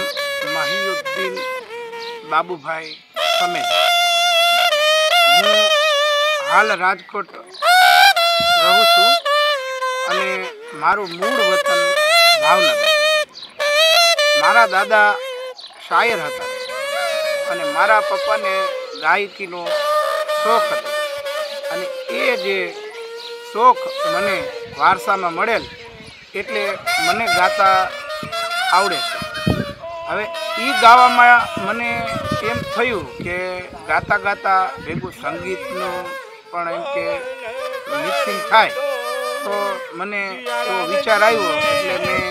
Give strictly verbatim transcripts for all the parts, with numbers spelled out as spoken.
મહીઉદ્દીન બાબુભાઈ સમેજા। હું હાલ રાજકોટ રહું છું અને મારું મૂળ વતન ભાવનગર। મારા દાદા શાયર હતા અને મારા પપ્પાને ગાયકીનો શોખ હતો અને એ જે શોખ મને વારસામાં મળેલ એટલે મને ગાતા આવડે છે। હવે એ ગાવામાં મને એમ થયું કે ગાતા ગાતા ભેગું સંગીતનું પણ એમ કે મિક્સિંગ થાય તો મને એવો વિચાર આવ્યો એટલે મેં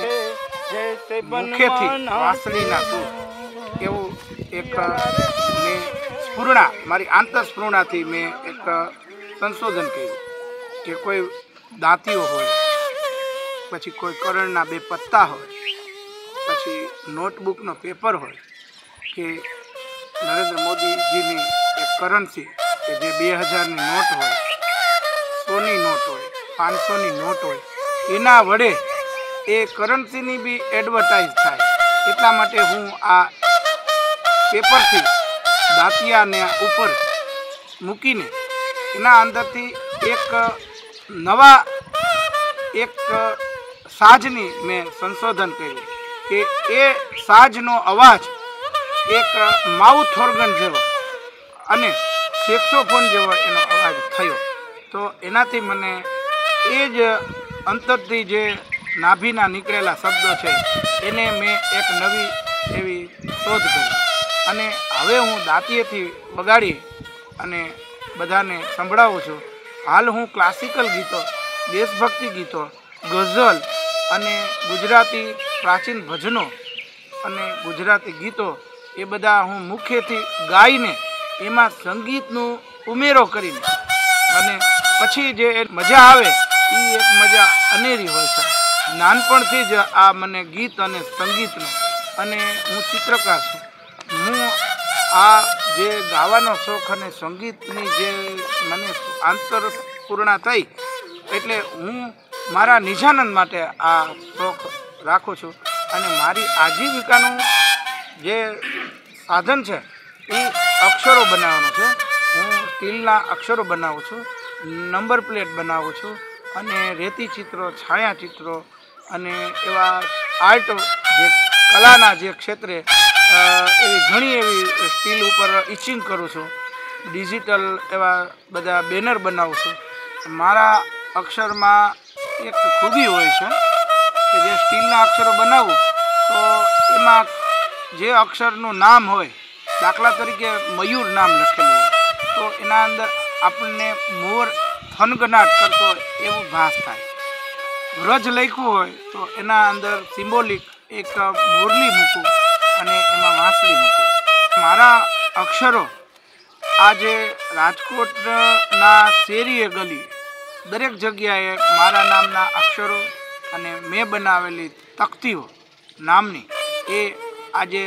મુખ્યથી વાંસળીના સૂર એવું એક મેં સ્ફૂર્ણા મારી આંતરસ્ફૂર્ણાથી મેં એક સંશોધન કર્યું કે કોઈ દાંતીઓ હોય, પછી કોઈ કરણના બે પત્તા હોય, પછી નોટબુકનો પેપર હોય કે નરેન્દ્ર મોદીજીની એક કરન્સી કે જે બે હજારની નોટ હોય, સોની નોટ હોય, પાંચસોની નોટ હોય, એના વડે એ કરન્સીની બી એડવર્ટાઇઝ થાય એટલા માટે હું આ પેપરથી દાંતિયાને ઉપર મૂકીને એના અંદરથી એક નવા એક સાજની મેં સંશોધન કર્યું કે એ સાજનો અવાજ એક માઉથ ઓર્ગન જેવો અને સેક્સોફોન જેવો એનો અવાજ થયો। તો એનાથી મને એ જ અંતરથી જે નાભીના નીકળેલા શબ્દો છે એને મેં એક નવી એવી શોધ કરી અને હવે હું દાંતીએથી વગાડી અને બધાને સંભળાવું છું। હાલ હું ક્લાસિકલ ગીતો, દેશભક્તિ ગીતો, ગઝલ અને ગુજરાતી પ્રાચીન ભજનો અને ગુજરાતી ગીતો એ બધા હું મુખ્યથી ગાઈને એમાં સંગીતનું ઉમેરો કરીને અને પછી જે મજા આવે એ એક મજા અનેરી હોય છે। નાનપણથી જ આ મને ગીત અને સંગીતનો અને હું ચિત્રકાર છું। હું આ જે ગાવાનો શોખ અને સંગીતની જે મને આંતરસ્ફૂર્ણા થઈ એટલે હું મારા નિજાનંદ માટે આ શોખ રાખું છું અને મારી આજીવિકાનું જે સાધન છે એ અક્ષરો બનાવવાનો છે। હું સ્ટીલના અક્ષરો બનાવું છું, નંબર પ્લેટ બનાવું છું અને રેતી ચિત્રો, છાયા ચિત્રો અને એવા આર્ટ જે કલાના જે ક્ષેત્રે એવી ઘણી એવી સ્ટીલ ઉપર ઇચિંગ કરું છું, ડિજિટલ એવા બધા બેનર બનાવું છું। મારા અક્ષરમાં એક ખૂબી હોય છે કે જે સ્ટીલના અક્ષરો બનાવું તો એમાં જે અક્ષરનું નામ હોય, દાખલા તરીકે મયુર નામ લખેલું હોય તો એના અંદર આપણને મોર થનગનાટ કરતો એવું ભાસ થાય। વ્રજ લખ્યું હોય તો એના અંદર સિમ્બોલિક એક મોરલી મૂકું અને એમાં વાંસળી મૂકું। મારા અક્ષરો આજે રાજકોટના શેરીએ ગલી દરેક જગ્યાએ મારા નામના અક્ષરો અને મેં બનાવેલી તકતીઓ નામની એ આજે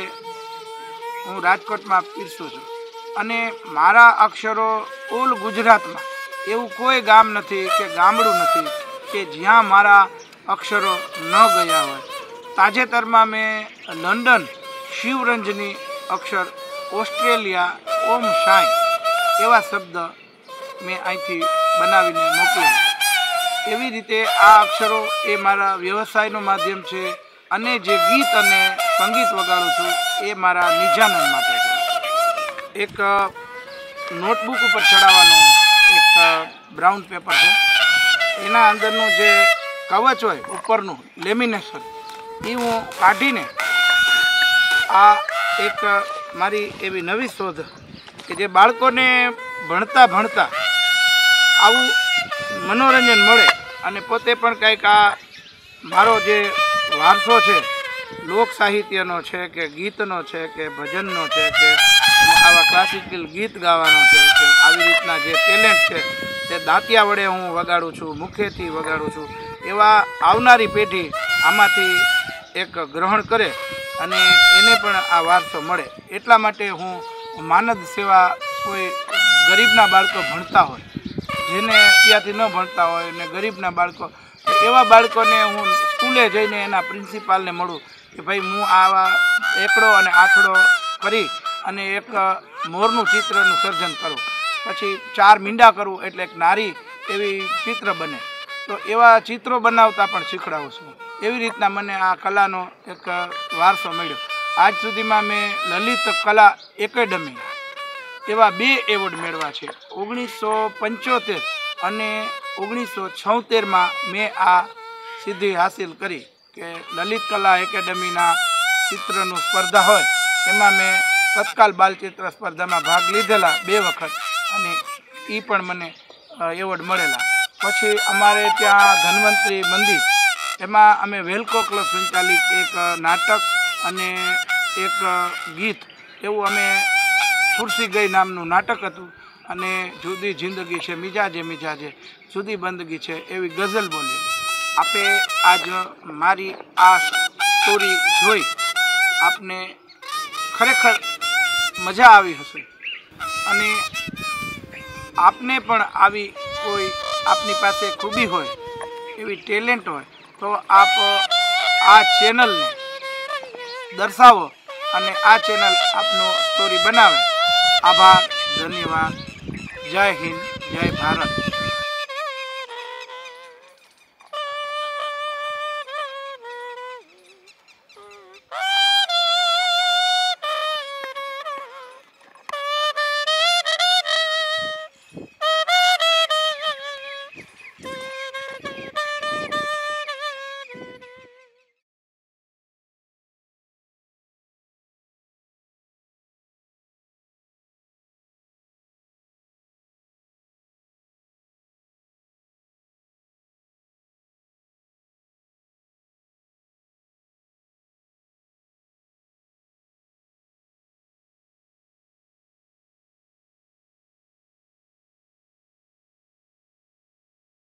હું રાજકોટમાં પીરસું છું અને મારા અક્ષરો ઓલ ગુજરાતમાં એવું કોઈ ગામ નથી કે ગામડું નથી કે જ્યાં મારા અક્ષરો ન ગયા હોય। તાજેતરમાં મેં લંડન શિવરંજની અક્ષર, ઓસ્ટ્રેલિયા ઓમ શાય એવા શબ્દ મેં અહીંથી બનાવીને મોકલ્યા। એવી રીતે આ અક્ષરો એ મારા વ્યવસાયનું માધ્યમ છે અને જે ગીત અને સંગીત વગાડું છું એ મારા નિજાનંદ માટે છે। એક નોટબુક ઉપર ચડાવવાનું એક બ્રાઉન પેપર છે, એના અંદરનું જે કવચ હોય ઉપરનું લેમિનેશન એ હું કાઢીને આ એક મારી એવી નવી શોધ કે જે બાળકોને ભણતા ભણતા આવું મનોરંજન મળે અને પોતે પણ કંઈક આ મારો જે વારસો છે લોક સાહિત્યનો છે કે ગીતનો છે કે ભજનનો છે કે આવા ક્લાસિકલ ગીત ગાવાનો છે કે આવી રીતના જે ટેલેન્ટ છે તે દાંતિયા વડે હું વગાડું છું, મુખેથી વગાડું છું। એવા આવનારી પેઢી આમાંથી એક ગ્રહણ કરે અને એને પણ આ વારસો મળે એટલા માટે હું માનદ સેવા કોઈ ગરીબના બાળકો ભણતા હોય, જેને ત્યાંથી ન ભણતા હોય ને ગરીબના બાળકો એવા બાળકોને હું સ્કૂલે જઈને એના પ્રિન્સિપાલને મળું કે ભાઈ હું આવા એકડો અને આઠડો કરી અને એક મોરનું ચિત્રનું સર્જન કરું, પછી ચાર મીંડા કરું એટલે એક નારી એવી ચિત્ર બને, તો એવા ચિત્રો બનાવતા પણ શીખડાવું છું. એવી રીતના મને આ કલાનો એક વારસો મળ્યો. આજ સુધીમાં મેં લલિત કલા એકેડમી એવા બે એવોર્ડ મેળવ્યા છે. ઓગણીસો પંચોતેર અને ઓગણીસો છોતેરમાં મેં આ સિદ્ધિ હાસિલ કરી કે લલિત કલા એકેડમીના ચિત્રનું સ્પર્ધા હોય એમાં મેં તત્કાલ બાલચિત્ર સ્પર્ધામાં ભાગ લીધેલા બે વખત અને એ પણ મને એવોર્ડ મળેલા. પછી અમારે ત્યાં ધન્વંતરી મંદિર એમાં અમે વેલકો ક્લબ સંચાલિત એક નાટક અને એક ગીત એવું અમે ફુરસી ગઈ નામનું નાટક હતું અને જુદી જિંદગી છે મિજાજે મિજાજે જુદી બંદગી છે એવી ગઝલ બોલેલી. આપે આજ મારી આ સ્ટોરી જોઈ આપને ખરેખર મજા આવી હશે અને આપને પણ આવી કોઈ આપની પાસે ખૂબી હોય એવી ટેલેન્ટ હોય તો આપ આ ચેનલને દર્શાવો અને આ ચેનલ આપનો સ્ટોરી બનાવે. આભાર, ધન્યવાદ, જય હિન્દ, જય ભારત.